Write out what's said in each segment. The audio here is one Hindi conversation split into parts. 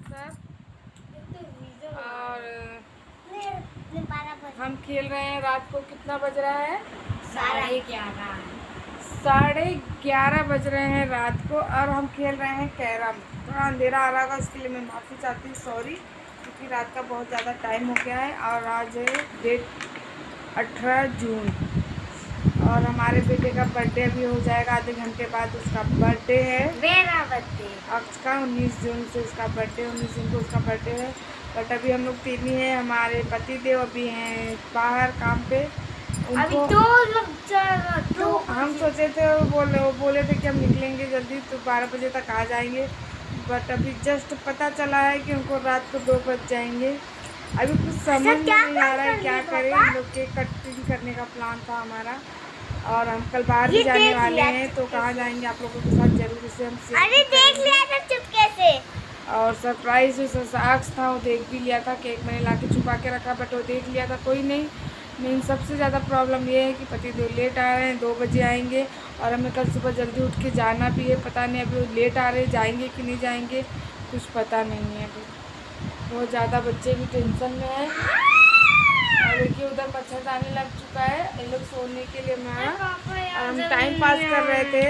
सब और हम खेल रहे हैं। रात को कितना बज रहा है? 11:30। 11:30 बज रहे हैं रात को और हम खेल रहे हैं कैरम। थोड़ा अंधेरा आ रहा होगा, उसके लिए मैं माफ़ी चाहती हूँ, सॉरी, क्योंकि रात का बहुत ज़्यादा टाइम हो गया है। और आज है डेट 18 जून और हमारे बेटे का बर्थडे अभी हो जाएगा आधे घंटे बाद। उसका बर्थडे है, मेरा बर्थडे अक्ष का 19 जून से उसका बर्थडे, 19 जून को उसका बर्थडे है। बट अभी हम लोग तीन ही हैं, हमारे पति देव अभी हैं बाहर काम पे। अभी तो हम सोचे थे, वो बोले थे कि हम निकलेंगे जल्दी तो 12 बजे तक आ जाएंगे। बट अभी जस्ट पता चला है कि उनको रात को 2 बज जाएंगे। अभी कुछ समझ नहीं आ रहा है क्या करें। हम लोग केक कटिंग करने का प्लान था हमारा और हम कल बाहर भी जाने वाले हैं, तो कहाँ जाएंगे आप लोगों के साथ जरूर इसे हम देख लिया था चुपके से। और सरप्राइज जो साक्ष था वो देख भी लिया था। केक मैंने लाके छुपा के रखा बट वो देख लिया था, कोई नहीं। मेन सबसे ज़्यादा प्रॉब्लम ये है कि पति देव लेट आ रहे हैं, 2 बजे आएंगे और हमें कल सुबह जल्दी उठ के जाना भी है। पता नहीं अभी वो लेट आ रहे हैं, जाएंगे कि नहीं जाएंगे कुछ पता नहीं है अभी। बहुत ज़्यादा बच्चे भी टेंशन में हैं और देखिए उधर मच्छरदानी लग चुका है ये लोग सोने के लिए। मैं और हम टाइम पास कर रहे थे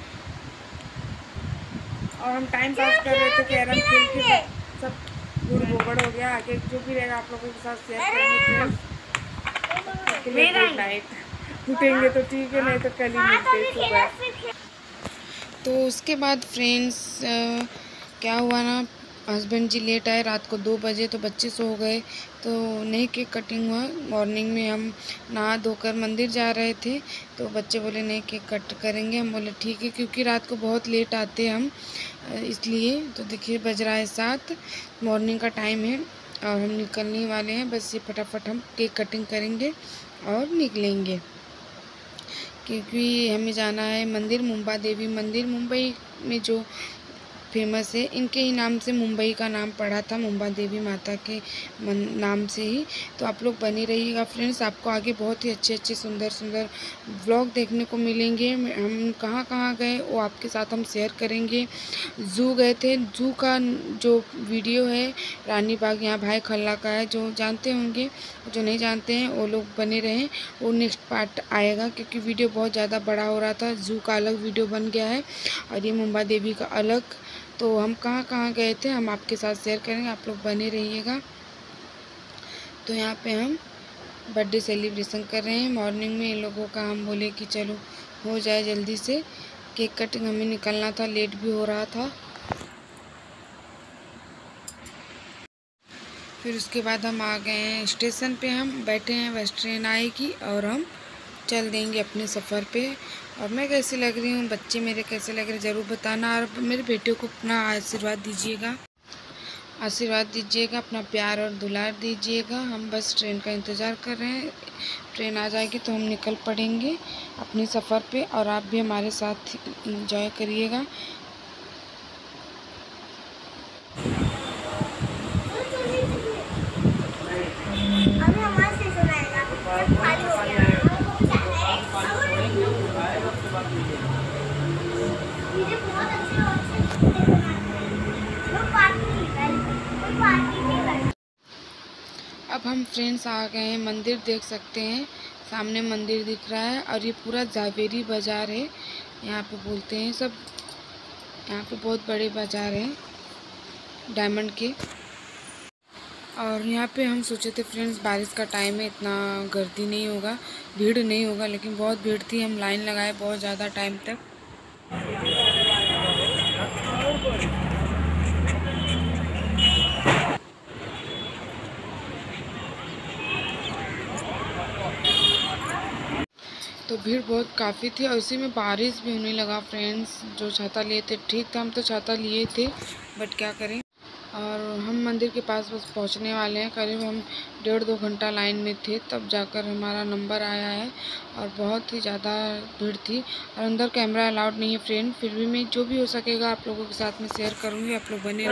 कैरम खेल के सब गुड़ गोबड़ हो गया। आगे जो भी रहेगा आप लोगों के साथ शेयर करेंगे। Good night. उठेंगे तो ठीक है, नहीं तो कल ही मिलते सुबह। तो उसके बाद फ्रेंड्स क्या हुआ ना, हस्बैंड जी लेट आए रात को 2 बजे, तो बच्चे सो गए तो नहीं केक कटिंग हुआ। मॉर्निंग में हम नहा धोकर मंदिर जा रहे थे तो बच्चे बोले नहीं केक कट करेंगे। हम बोले ठीक है, क्योंकि रात को बहुत लेट आते हम इसलिए। तो देखिए बज रहा है 7, मॉर्निंग का टाइम है और हम निकलने वाले हैं। बस ये फटाफट हम केक कटिंग करेंगे और निकलेंगे, क्योंकि हमें जाना है मंदिर, मुंबा देवी मंदिर, मुंबई में जो फेमस है। इनके ही नाम से मुंबई का नाम पड़ा था, मुंबा देवी माता के नाम से ही। तो आप लोग बने रहिएगा फ्रेंड्स, आपको आगे बहुत ही अच्छे सुंदर सुंदर व्लॉग देखने को मिलेंगे। हम कहाँ कहाँ गए वो आपके साथ हम शेयर करेंगे। ज़ू गए थे, ज़ू का जो वीडियो है रानी बाग यहाँ भाई खल्ला का है, जो जानते होंगे, जो नहीं जानते हैं वो लोग बने रहें, वो नेक्स्ट पार्ट आएगा, क्योंकि वीडियो बहुत ज़्यादा बड़ा हो रहा था। ज़ू का अलग वीडियो बन गया है और ये मुंबा देवी का अलग। तो हम कहाँ कहाँ गए थे हम आपके साथ शेयर करेंगे, आप लोग बने रहिएगा। तो यहाँ पे हम बर्थडे सेलिब्रेशन कर रहे हैं। मॉर्निंग में इन लोगों का हम बोले कि चलो हो जाए जल्दी से केक कटिंग, हमें निकलना था, लेट भी हो रहा था। फिर उसके बाद हम आ गए हैं स्टेशन पे, हम बैठे हैं, बस ट्रेन आएगी और हम चल देंगे अपने सफ़र पे। और मैं कैसी लग रही हूँ, बच्चे मेरे कैसे लग रहे हैं ज़रूर बताना। और मेरे बेटे को अपना आशीर्वाद दीजिएगा, अपना प्यार और दुलार दीजिएगा। हम बस ट्रेन का इंतज़ार कर रहे हैं, ट्रेन आ जाएगी तो हम निकल पड़ेंगे अपने सफ़र पे और आप भी हमारे साथ एंजॉय करिएगा। अब हम फ्रेंड्स आ गए हैं मंदिर, देख सकते हैं सामने मंदिर दिख रहा है और ये पूरा जावेरी बाज़ार है यहाँ पे बोलते हैं सब। यहाँ पे बहुत बड़े बाज़ार हैं डायमंड के। और यहाँ पे हम सोचे थे फ्रेंड्स बारिश का टाइम है, इतना गर्दी नहीं होगा, भीड़ नहीं होगा, लेकिन बहुत भीड़ थी। हम लाइन लगाए बहुत ज़्यादा टाइम तक। तो भीड़ बहुत काफ़ी थी और इसी में बारिश भी होने लगा फ्रेंड्स। जो छाता लिए थे ठीक था, हम तो छाता लिए थे बट क्या करें। और हम मंदिर के पास बस पहुंचने वाले हैं, करीब हम 1.5-2 घंटा लाइन में थे तब जाकर हमारा नंबर आया है। और बहुत ही ज़्यादा भीड़ थी और अंदर कैमरा अलाउड नहीं है फ्रेंड, फिर भी मैं जो भी हो सकेगा आप लोगों के साथ में शेयर करूँगी, आप लोग बने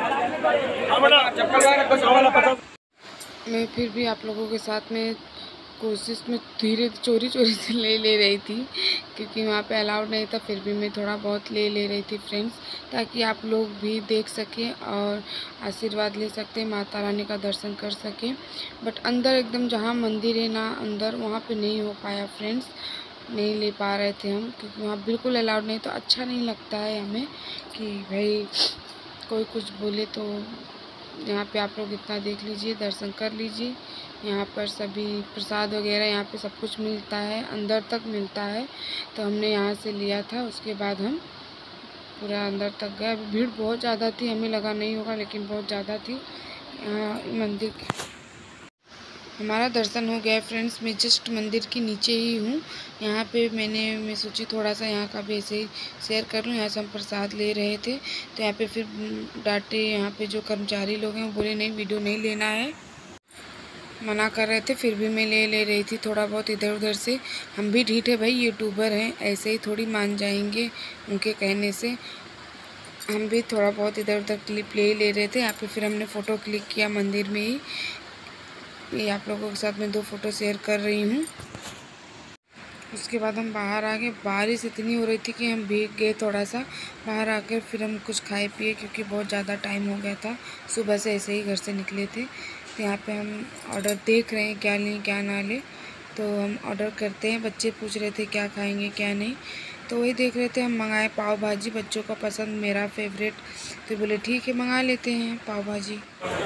मैं फिर भी आप लोगों के साथ में कोशिश में धीरे चोरी चोरी से ले रही थी, क्योंकि वहाँ पे अलाउड नहीं था, फिर भी मैं थोड़ा बहुत ले रही थी फ्रेंड्स, ताकि आप लोग भी देख सकें और आशीर्वाद ले सकते, माता रानी का दर्शन कर सकें। बट अंदर एकदम जहाँ मंदिर है ना अंदर, वहाँ पे नहीं हो पाया फ्रेंड्स, नहीं ले पा रहे थे हम, क्योंकि वहाँ बिल्कुल अलाउड नहीं, तो अच्छा नहीं लगता है हमें कि भाई कोई कुछ बोले। तो यहाँ पे आप लोग इतना देख लीजिए, दर्शन कर लीजिए। यहाँ पर सभी प्रसाद वगैरह यहाँ पे सब कुछ मिलता है, अंदर तक मिलता है, तो हमने यहाँ से लिया था। उसके बाद हम पूरा अंदर तक गए। अभी भीड़ बहुत ज़्यादा थी, हमें लगा नहीं होगा, लेकिन बहुत ज़्यादा थी। यहाँ मंदिर हमारा दर्शन हो गया फ्रेंड्स। मैं जस्ट मंदिर के नीचे ही हूँ। यहाँ पे मैं सोची थोड़ा सा यहाँ का भी ऐसे ही शेयर कर लूँ। यहाँ से हम प्रसाद ले रहे थे, तो यहाँ पे फिर डांटे, यहाँ पे जो कर्मचारी लोग हैं वो बोले नहीं वीडियो नहीं लेना है, मना कर रहे थे, फिर भी मैं ले रही थी थोड़ा बहुत इधर उधर से। हम भी ढीठ है भाई, यूट्यूबर हैं, ऐसे ही थोड़ी मान जाएंगे उनके कहने से। हम भी थोड़ा बहुत इधर उधर क्लिप ले रहे थे। यहाँ पे फिर हमने फ़ोटो क्लिक किया मंदिर में ही। ये आप लोगों के साथ में 2 फ़ोटो शेयर कर रही हूँ। उसके बाद हम बाहर आ गए। बारिश इतनी हो रही थी कि हम भीग गए थोड़ा सा। बाहर आकर फिर हम कुछ खाए पिए, क्योंकि बहुत ज़्यादा टाइम हो गया था, सुबह से ऐसे ही घर से निकले थे। तो यहाँ पे हम ऑर्डर देख रहे हैं क्या लें क्या ना लें, तो हम ऑर्डर करते हैं। बच्चे पूछ रहे थे क्या खाएँगे क्या नहीं, तो वही देख रहे थे। हम मंगाए पाव भाजी, बच्चों का पसंद, मेरा फेवरेट, तो बोले ठीक है मंगा लेते हैं पाव भाजी।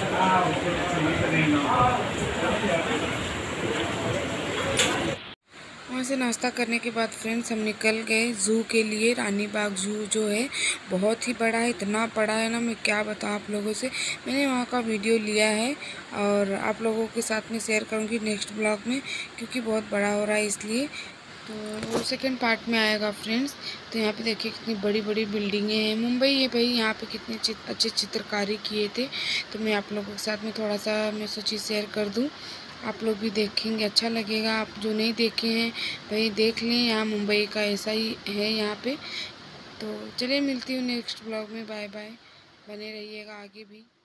वहाँ से नाश्ता करने के बाद फ्रेंड्स हम निकल गए ज़ू के लिए। रानी बाग ज़ू जो है बहुत ही बड़ा है, इतना बड़ा है ना, मैं क्या बताऊँ आप लोगों से। मैंने वहाँ का वीडियो लिया है और आप लोगों के साथ में शेयर करूँगी नेक्स्ट ब्लॉग में, क्योंकि बहुत बड़ा हो रहा है इसलिए। तो वो सेकंड पार्ट में आएगा फ्रेंड्स। तो यहाँ पे देखिए कितनी बड़ी बड़ी बिल्डिंगें हैं। मुंबई है भाई, यहाँ पे कितने अच्छे चित्रकारी किए थे, तो मैं आप लोगों के साथ में थोड़ा सा मैं सोची शेयर कर दूँ, आप लोग भी देखेंगे, अच्छा लगेगा। आप जो नहीं देखे हैं भाई देख लें, यहाँ मुंबई का ऐसा ही है यहाँ पे। तो चलिए मिलती हूँ नेक्स्ट ब्लॉग में, बाय बाय, बने रहिएगा आगे भी।